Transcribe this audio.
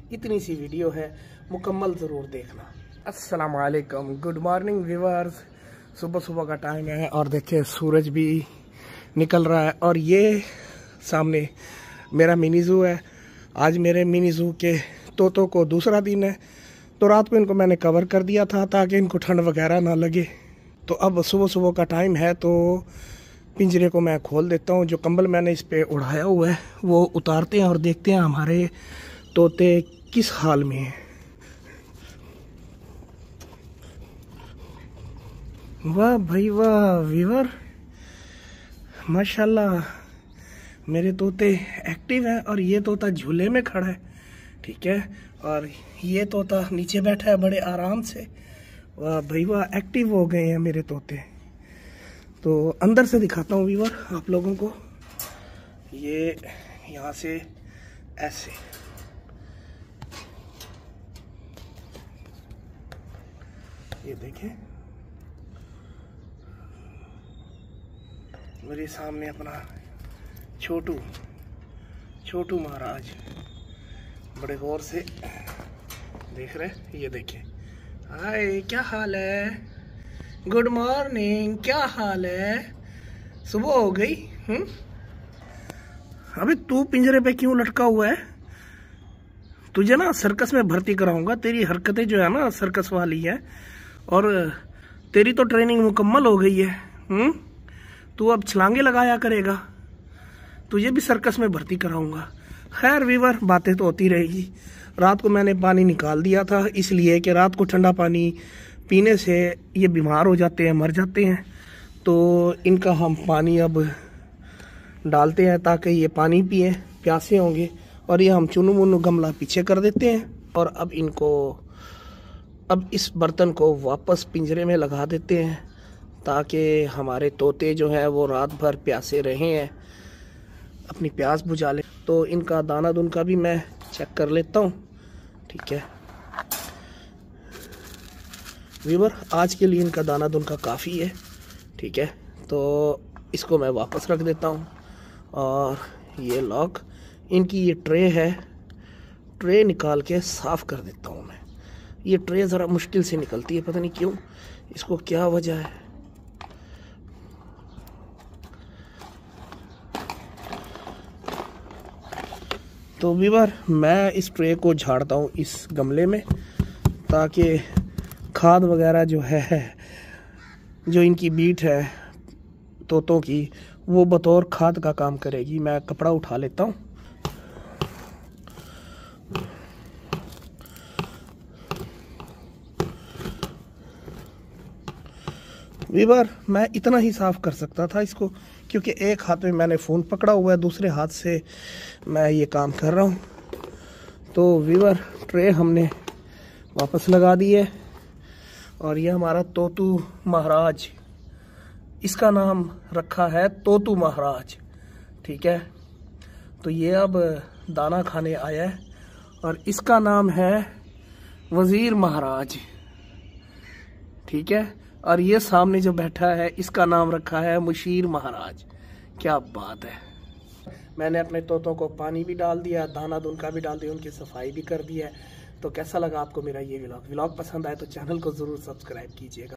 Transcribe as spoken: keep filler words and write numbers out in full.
इतनी सी वीडियो है, मुकम्मल ज़रूर देखना। अस्सलाम वालेकुम, गुड मॉर्निंग व्यूअर्स। सुबह सुबह का टाइम है और देखिए सूरज भी निकल रहा है और ये सामने मेरा मिनी ज़ू है। आज मेरे मिनी ज़ू के तोतों को दूसरा दिन है, तो रात को इनको मैंने कवर कर दिया था ताकि इनको ठंड वगैरह ना लगे। तो अब सुबह सुबह का टाइम है तो पिंजरे को मैं खोल देता हूँ। जो कंबल मैंने इस पे उड़ाया हुआ है वो उतारते हैं और देखते हैं हमारे तोते किस हाल में हैं। वाह भाई वाह व्यूअर, माशाल्लाह मेरे तोते एक्टिव हैं। और ये तोता झूले में खड़ा है, ठीक है, और ये तोता नीचे बैठा है बड़े आराम से। वाह भाई वाह, एक्टिव हो गए हैं मेरे तोते। तो अंदर से दिखाता हूँ व्यूअर आप लोगों को। ये यहाँ से ऐसे ये देखें, मेरे सामने अपना छोटू छोटू महाराज बड़े गौर से देख रहे। ये देखें, हाय क्या हाल है, गुड मॉर्निंग, क्या हाल है, सुबह हो गई। हम्म अबे तू पिंजरे पे क्यों लटका हुआ है? तुझे ना सर्कस में भर्ती कराऊंगा। तेरी हरकतें जो है ना सर्कस वाली है और तेरी तो ट्रेनिंग मुकम्मल हो गई है। हम्म तू अब छलांगे लगाया करेगा, तुझे भी सर्कस में भर्ती कराऊंगा। खैर वीवर, बातें तो होती रहेगी। रात को मैंने पानी निकाल दिया था इसलिए कि रात को ठंडा पानी पीने से ये बीमार हो जाते हैं, मर जाते हैं। तो इनका हम पानी अब डालते हैं ताकि ये पानी पिए, प्यासे होंगे। और ये हम चुनु मुनु गमला पीछे कर देते हैं और अब इनको अब इस बर्तन को वापस पिंजरे में लगा देते हैं ताकि हमारे तोते जो हैं वो रात भर प्यासे रहे हैं, अपनी प्यास बुझा लें। तो इनका दाना दून का भी मैं चेक कर लेता हूँ, ठीक है व्यूअर। आज के लिए इनका दाना दून का काफ़ी है, ठीक है। तो इसको मैं वापस रख देता हूँ और ये लॉक, इनकी ये ट्रे है, ट्रे निकाल के साफ़ कर देता हूँ मैं। ये ट्रे ज़रा मुश्किल से निकलती है, पता नहीं क्यों, इसको क्या वजह है। तो व्यूअर मैं इस ट्रे को झाड़ता हूँ इस गमले में ताकि खाद वगैरह जो है, जो इनकी बीट है तोतों की, वो बतौर खाद का काम करेगी। मैं कपड़ा उठा लेता हूँ। व्यूअर मैं इतना ही साफ़ कर सकता था इसको, क्योंकि एक हाथ में मैंने फ़ोन पकड़ा हुआ है, दूसरे हाथ से मैं ये काम कर रहा हूँ। तो व्यूअर ट्रे हमने वापस लगा दी है और ये हमारा तोतू महाराज, इसका नाम रखा है तोतू महाराज, ठीक है। तो ये अब दाना खाने आया है और इसका नाम है वज़ीर महाराज, ठीक है। और ये सामने जो बैठा है इसका नाम रखा है मुशीर महाराज। क्या बात है। मैंने अपने तोतों को पानी भी डाल दिया, दाना दून का भी डाल दिया, उनकी सफाई भी कर दी है। तो कैसा लगा आपको मेरा ये व्लॉग? व्लॉग पसंद आए तो चैनल को ज़रूर सब्सक्राइब कीजिएगा।